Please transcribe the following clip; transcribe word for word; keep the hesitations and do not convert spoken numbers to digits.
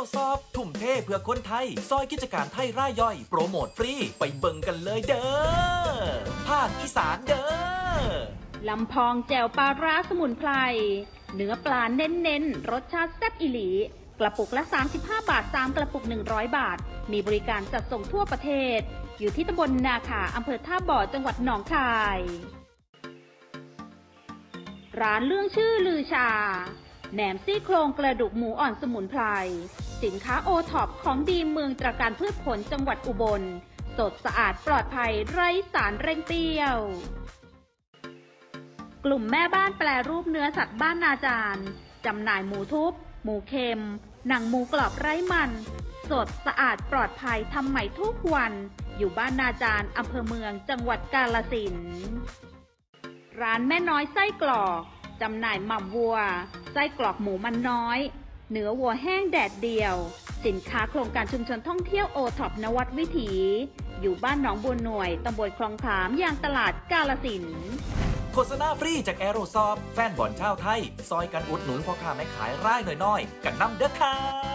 ซอฟทุ่มเทเพื่อคนไทยซอยกิจการไทยร่ายย่อยโปรโมทฟรีไปเบิ่งกันเลยเด้อภาคอีสานเด้อลำพองแจ่วปลาร้าสมุนไพรเนื้อปลาเน้นๆรสชาติแซ่บอีหลีกระปุกละสามสิบห้าบาทสามกระปุกหนึ่งร้อยบาทมีบริการจัดส่งทั่วประเทศอยู่ที่ตำบลนาขาอำเภอท่าบ่อจังหวัดหนองคายร้านเรื่องชื่อลือชาแหนมซี่โครงกระดูกหมูอ่อนสมุนไพรสินค้าโอท็อปของดีเมืองตระการพืชผลจังหวัดอุบลสดสะอาดปลอดภัยไร้สารเร่งเปรี้ยวกลุ่มแม่บ้านแปรรูปเนื้อสัตว์บ้านนาจารจำหน่ายหมูทุบหมูเค็มหนังหมูกรอบไร้มันสดสะอาดปลอดภัยทำใหม่ทุกวันอยู่บ้านนาจารอำเภอเมืองจังหวัดกาฬสินธุ์ร้านแม่น้อยไส้กรอกจำหน่ายหม่ำวัวไส้กรอกหมูมันน้อยเนื้อวัวแห้งแดดเดียวสินค้าโครงการชุมชนท่องเที่ยวโอท็อปนวัดวิถีอยู่บ้านหนองบัวหน่วยตำบลคลองขามยางตลาดกาฬสินธุ์โฆษณาฟรีจากแอโรซอฟแฟนบอลชาวไทยซอยกันอุดหนุนพ่อค้าแม่ขายรายน้อยๆกันนำเด้อค่ะ